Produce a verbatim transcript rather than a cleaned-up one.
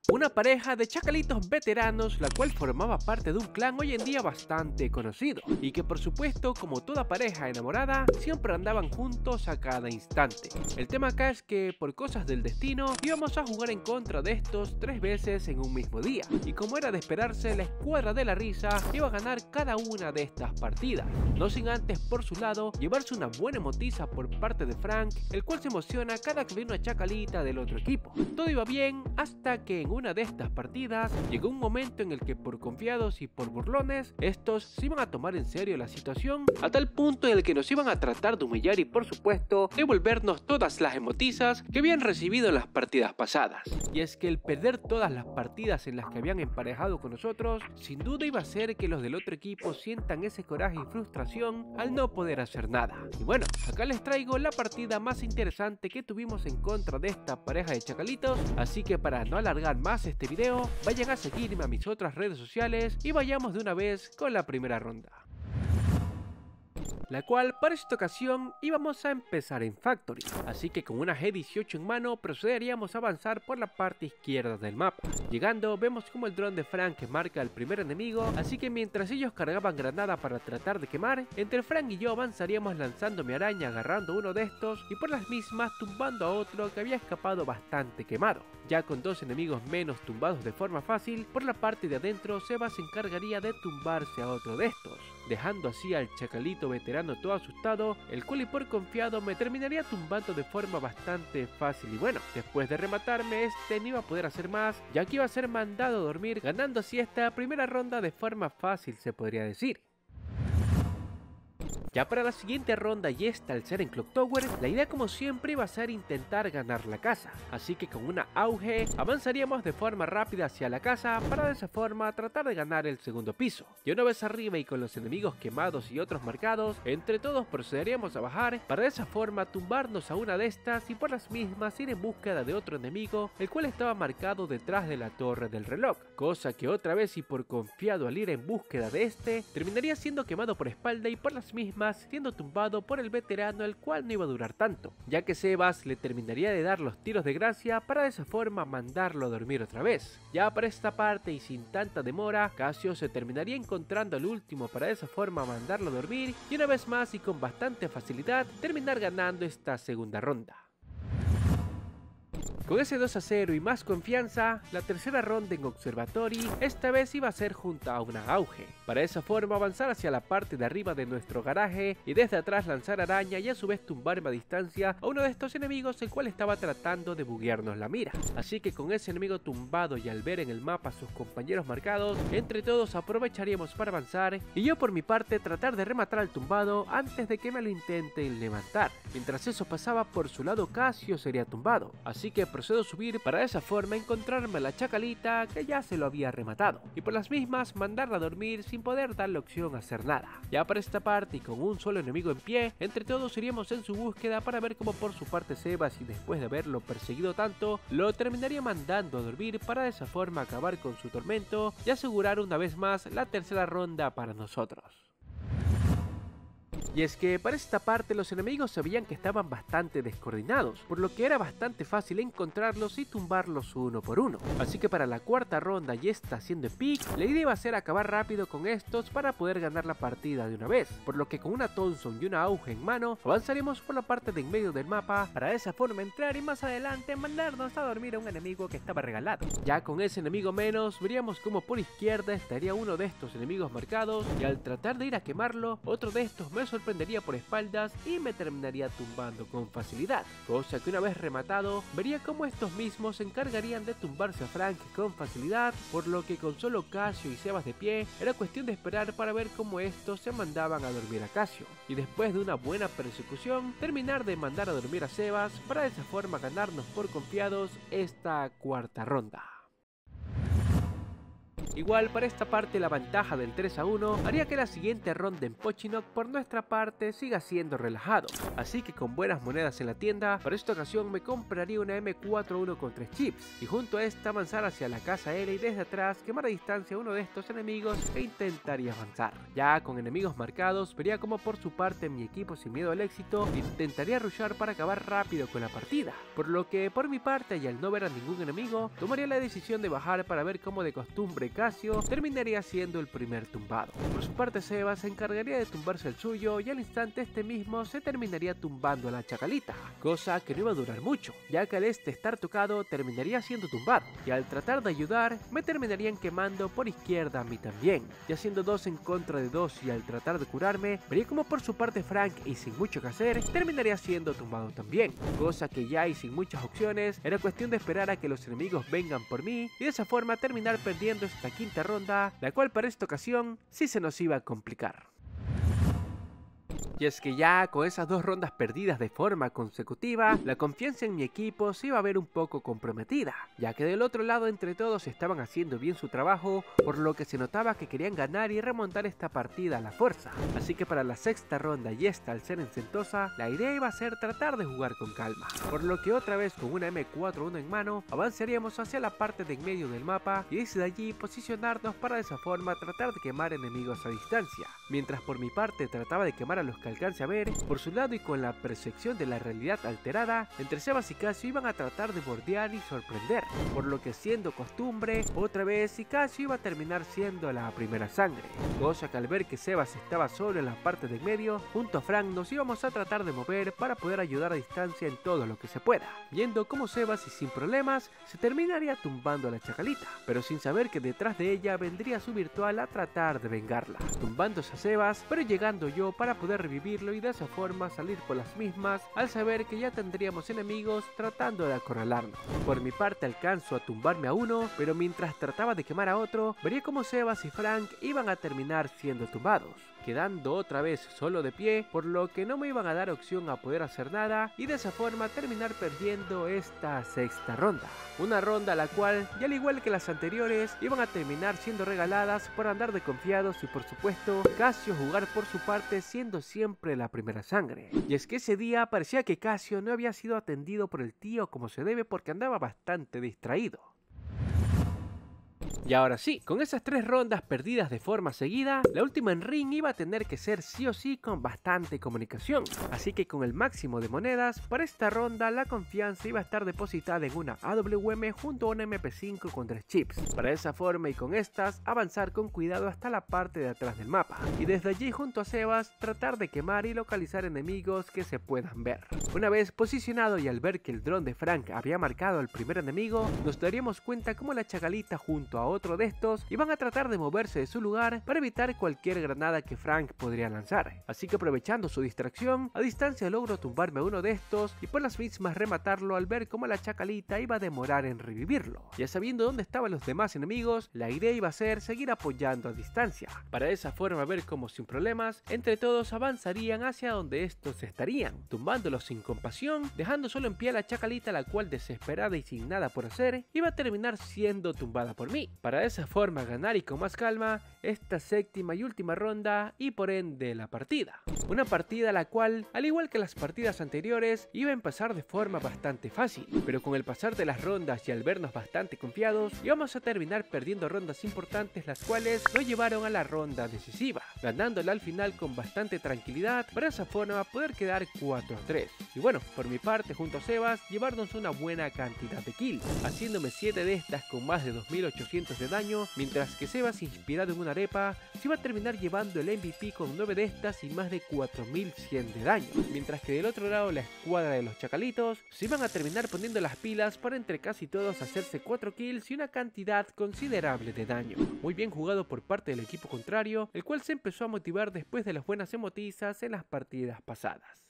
una pareja de chacalitos veteranos, la cual formaba parte de un clan hoy en día bastante conocido, y que por supuesto, como toda pareja enamorada, siempre andaban juntos a cada instante. El tema acá es que por cosas del destino íbamos a jugar en contra de estos tres veces en un mismo día, y como era de esperarse, la escuadra de la risa iba a ganar cada una de estas partidas, no sin antes por su lado llevarse una buena emotiza por parte de Frank, el cual se emociona cada que ve una chacalita del otro equipo. Todo iba bien hasta que en una de estas partidas llegó un momento en el que por confiados y por burlones, estos se iban a tomar en serio la situación a tal punto en el que nos iban a tratar de humillar y por supuesto devolvernos todas las emotizas que habían recibido en las partidas pasadas. Y es que el perder todas las partidas en las que habían emparejado con nosotros sin duda iba a hacer que los del otro equipo sientan ese coraje y frustración al no poder hacer nada. Y bueno, acá les traigo la partida más interesante que tuvimos en contra de esta pareja de chacalitos, así que para no alargar más este video, vayan a seguirme a mis otras redes sociales y vayamos de una vez con la primera ronda, la cual para esta ocasión íbamos a empezar en Factory, así que con una G dieciocho en mano procederíamos a avanzar por la parte izquierda del mapa. Llegando vemos como el dron de Frank marca al primer enemigo, así que mientras ellos cargaban granada para tratar de quemar, entre Frank y yo avanzaríamos lanzando mi araña agarrando uno de estos y por las mismas tumbando a otro que había escapado bastante quemado. Ya con dos enemigos menos tumbados de forma fácil, por la parte de adentro Seba se encargaría de tumbarse a otro de estos, dejando así al chacalito veterano todo asustado, el cual y por confiado me terminaría tumbando de forma bastante fácil. Y bueno, después de rematarme este no iba a poder hacer más, ya que iba a ser mandado a dormir, ganando así esta primera ronda de forma fácil, se podría decir. Ya para la siguiente ronda y esta al ser en Clock Tower, la idea como siempre iba a ser intentar ganar la casa, así que con una auge avanzaríamos de forma rápida hacia la casa para de esa forma tratar de ganar el segundo piso. Y una vez arriba y con los enemigos quemados y otros marcados, entre todos procederíamos a bajar para de esa forma tumbarnos a una de estas y por las mismas ir en búsqueda de otro enemigo, el cual estaba marcado detrás de la torre del reloj, cosa que otra vez y por confiado al ir en búsqueda de este, terminaría siendo quemado por espalda y por las mismas siendo tumbado por el veterano, el cual no iba a durar tanto, ya que Sebas le terminaría de dar los tiros de gracia para de esa forma mandarlo a dormir otra vez. Ya para esta parte y sin tanta demora, Casio se terminaría encontrando al último para de esa forma mandarlo a dormir y una vez más y con bastante facilidad terminar ganando esta segunda ronda. Con ese dos a cero y más confianza, la tercera ronda en Observatory esta vez iba a ser junto a una auge. Para esa forma avanzar hacia la parte de arriba de nuestro garaje y desde atrás lanzar araña y a su vez tumbarme a distancia a uno de estos enemigos el cual estaba tratando de buguearnos la mira. Así que con ese enemigo tumbado y al ver en el mapa a sus compañeros marcados, entre todos aprovecharíamos para avanzar y yo por mi parte tratar de rematar al tumbado antes de que me lo intenten levantar. Mientras eso pasaba por su lado Casio sería tumbado, así que procedo a subir para de esa forma encontrarme a la chacalita que ya se lo había rematado y por las mismas mandarla a dormir sin poder darle opción a hacer nada. Ya para esta parte y con un solo enemigo en pie, entre todos iríamos en su búsqueda para ver cómo por su parte Sebas, y después de haberlo perseguido tanto, lo terminaría mandando a dormir para de esa forma acabar con su tormento y asegurar una vez más la tercera ronda para nosotros. Y es que para esta parte los enemigos sabían que estaban bastante descoordinados, por lo que era bastante fácil encontrarlos y tumbarlos uno por uno. Así que para la cuarta ronda y esta siendo epic, la idea iba a ser acabar rápido con estos para poder ganar la partida de una vez, por lo que con una Thompson y una auge en mano, avanzaremos por la parte de en medio del mapa para de esa forma entrar y más adelante mandarnos a dormir a un enemigo que estaba regalado. Ya con ese enemigo menos, veríamos como por izquierda estaría uno de estos enemigos marcados y al tratar de ir a quemarlo, otro de estos me sorprendería por espaldas y me terminaría tumbando con facilidad, cosa que una vez rematado vería como estos mismos se encargarían de tumbarse a Frank con facilidad, por lo que con solo Casio y Sebas de pie era cuestión de esperar para ver cómo estos se mandaban a dormir a Casio y después de una buena persecución terminar de mandar a dormir a Sebas para de esa forma ganarnos por confiados esta cuarta ronda. Igual para esta parte la ventaja del tres a uno haría que la siguiente ronda en Pochinok por nuestra parte siga siendo relajado, así que con buenas monedas en la tienda, para esta ocasión me compraría una eme cuatro uno con tres chips y junto a esta avanzar hacia la casa L y desde atrás quemar a distancia a uno de estos enemigos e intentaría avanzar. Ya con enemigos marcados, vería como por su parte mi equipo sin miedo al éxito intentaría rushar para acabar rápido con la partida, por lo que por mi parte y al no ver a ningún enemigo, tomaría la decisión de bajar para ver cómo de costumbre Casio terminaría siendo el primer tumbado. Por su parte Seba se encargaría de tumbarse el suyo y al instante este mismo se terminaría tumbando a la chacalita, cosa que no iba a durar mucho, ya que al este estar tocado terminaría siendo tumbado, y al tratar de ayudar me terminarían quemando por izquierda a mí también, ya siendo dos en contra de dos y al tratar de curarme, vería como por su parte Frank y sin mucho que hacer, terminaría siendo tumbado también, cosa que ya y sin muchas opciones, era cuestión de esperar a que los enemigos vengan por mí y de esa forma terminar perdiendo esta quinta ronda, la cual para esta ocasión sí se nos iba a complicar. Y es que ya con esas dos rondas perdidas de forma consecutiva, la confianza en mi equipo se iba a ver un poco comprometida, ya que del otro lado entre todos estaban haciendo bien su trabajo, por lo que se notaba que querían ganar y remontar esta partida a la fuerza. Así que para la sexta ronda y esta al ser en Sentosa, la idea iba a ser tratar de jugar con calma, por lo que otra vez con una eme cuatro uno en mano, avanzaríamos hacia la parte de en medio del mapa y desde allí posicionarnos para de esa forma tratar de quemar enemigos a distancia, mientras por mi parte trataba de quemar a los que alcance a ver por su lado y con la percepción de la realidad alterada, entre Sebas y Casio iban a tratar de bordear y sorprender, por lo que siendo costumbre, otra vez y Casio iba a terminar siendo la primera sangre, cosa que al ver que Sebas estaba solo en la parte de en medio, junto a Frank nos íbamos a tratar de mover para poder ayudar a distancia en todo lo que se pueda, viendo cómo Sebas y sin problemas se terminaría tumbando a la chacalita, pero sin saber que detrás de ella vendría su virtual a tratar de vengarla, tumbándose a Sebas, pero llegando yo para poder revivir y de esa forma salir por las mismas al saber que ya tendríamos enemigos tratando de acorralarnos. Por mi parte alcanzo a tumbarme a uno, pero mientras trataba de quemar a otro, vería como Sebas y Frank iban a terminar siendo tumbados, quedando otra vez solo de pie, por lo que no me iban a dar opción a poder hacer nada y de esa forma terminar perdiendo esta sexta ronda. Una ronda a la cual, y al igual que las anteriores, iban a terminar siendo regaladas por andar de confiados y por supuesto Casio jugar por su parte siendo siempre la primera sangre. Y es que ese día parecía que Casio no había sido atendido por el tío como se debe porque andaba bastante distraído. Y ahora sí, con esas tres rondas perdidas de forma seguida, la última en ring iba a tener que ser sí o sí con bastante comunicación. Así que con el máximo de monedas, para esta ronda la confianza iba a estar depositada en una A W M junto a una eme pe cinco con tres chips. Para esa forma y con estas, avanzar con cuidado hasta la parte de atrás del mapa. Y desde allí junto a Sebas, tratar de quemar y localizar enemigos que se puedan ver. Una vez posicionado y al ver que el dron de Frank había marcado al primer enemigo, nos daríamos cuenta como la chacalita junto a otro de estos iban a tratar de moverse de su lugar para evitar cualquier granada que Frank podría lanzar, así que aprovechando su distracción, a distancia logro tumbarme a uno de estos y por las mismas rematarlo al ver cómo la chacalita iba a demorar en revivirlo. Ya sabiendo dónde estaban los demás enemigos, la idea iba a ser seguir apoyando a distancia, para de esa forma ver cómo sin problemas, entre todos avanzarían hacia donde estos estarían, tumbándolos sin compasión, dejando solo en pie a la chacalita, la cual desesperada y sin nada por hacer, iba a terminar siendo tumbada por mí, para de esa forma ganar y con más calma esta séptima y última ronda y por ende la partida. Una partida la cual, al igual que las partidas anteriores, iba a empezar de forma bastante fácil, pero con el pasar de las rondas y al vernos bastante confiados, íbamos a terminar perdiendo rondas importantes, las cuales nos llevaron a la ronda decisiva, ganándola al final con bastante tranquilidad, para esa forma poder quedar cuatro a tres. Y bueno, por mi parte junto a Sebas, llevarnos una buena cantidad de kills, haciéndome siete de estas con más de dos mil ochocientos de daño, mientras que Sebas, inspirado en una arepa, se iba a terminar llevando el eme ve pe con nueve de estas y más de cuatro mil cien de daño, mientras que del otro lado la escuadra de los chacalitos se iban a terminar poniendo las pilas para entre casi todos hacerse cuatro kills y una cantidad considerable de daño. Muy bien jugado por parte del equipo contrario, el cual se empezó a motivar después de las buenas emotizas en las partidas pasadas.